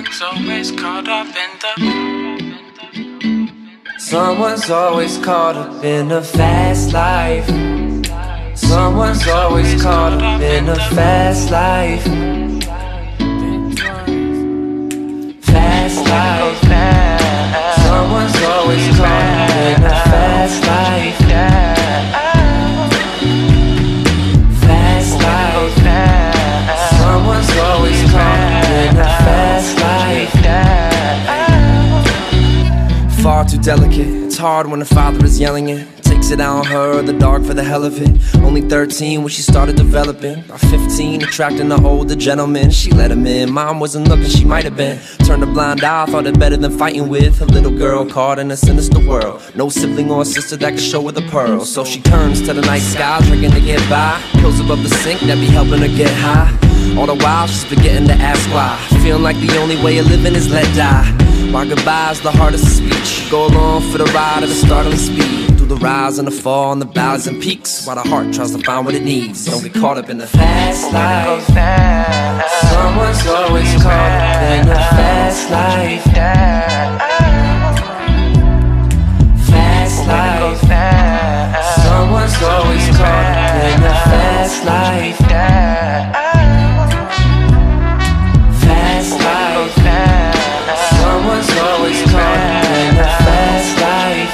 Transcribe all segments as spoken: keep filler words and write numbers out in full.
always caught up in the Someone's always caught up in a fast life. Someone's always caught up in a fast life. Fast life. Someone's always caught up in a fast life. Fast life. Someone's always caught up in a fast life. Far too delicate. It's hard when the father is yelling it. Takes it out on her or the dog for the hell of it. Only thirteen when she started developing. By fifteen, attracting the older gentleman. She let him in, mom wasn't looking, she might have been. Turned a blind eye, thought it better than fighting with a little girl caught in a sinister world. No sibling or sister that could show her the pearls. So she turns to the night sky, drinking to get by. Pills above the sink that be helping her get high. All the while she's forgetting to ask why. Feeling like the only way of living is let die. My goodbye's the hardest of speech. Go along for the ride at a startling speed. Through the rise and the fall and the valleys and peaks, while the heart tries to find what it needs. Don't get caught up in the fast life. Someone's always caught up in the fast life. Fast life. Someone's always caught up in the fast life. Fast life. Someone's always caught up in the fast life.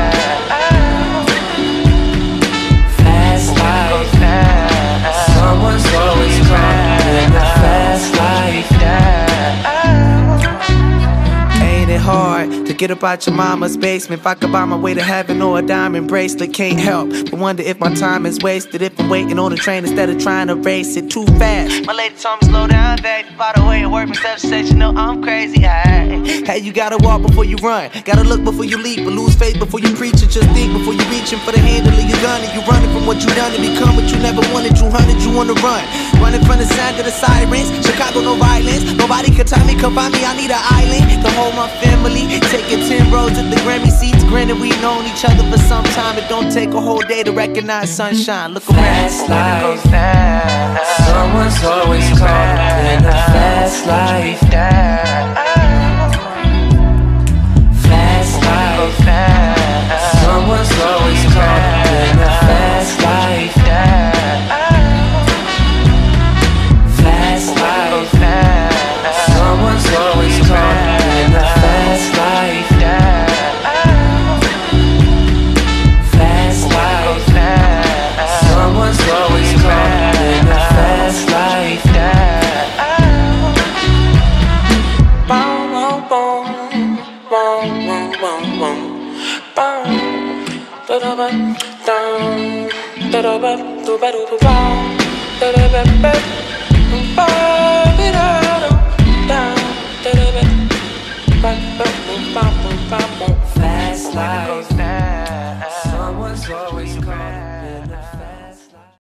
Fast life. Someone's always caught up in the fast life. Ain't it hard to get up out your mama's basement? If I could buy my way to heaven or a diamond bracelet, can't help but wonder if my time is wasted. If I'm waiting on the train instead of trying to race it too fast. My lady told me slow down, baby. By the way, it worked myself, she said you know I'm crazy. Hey, hey, you gotta walk before you run, gotta look before you leap, but lose faith before you preach it. Just think before you reaching for the handle of your gun, and you running from what you done to become what you never wanted. You hunted, you wanna run, running from the sound of the sirens. Chicago, no violence. Nobody can tell me, come find me. I need an island to hold my family. Taking ten roads at the Grammy seats. Granted, we known each other for some time. It don't take a whole day to recognize sunshine. Look around. Fast life. Someone's always caught up in a fast life. Fast life. Someone's always caught up in a fast life. Fast life. Someone's always caught up in a fast life. Fast life. Someone's always caught up in a fast life. Boom, boom, boom, boom, boom, boom, boom, boom. Da da ba, down, da da ba, do ba do do boom, da da ba ba, boom, ba da do, down, da da ba, ba ba boom, ba boom, ba boom. Fast life.